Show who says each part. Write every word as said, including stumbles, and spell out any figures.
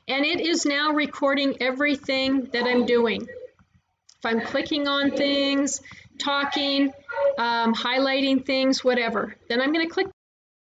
Speaker 1: and it is now recording everything that I'm doing. If I'm clicking on things, talking, um, highlighting things, whatever, then I'm going to click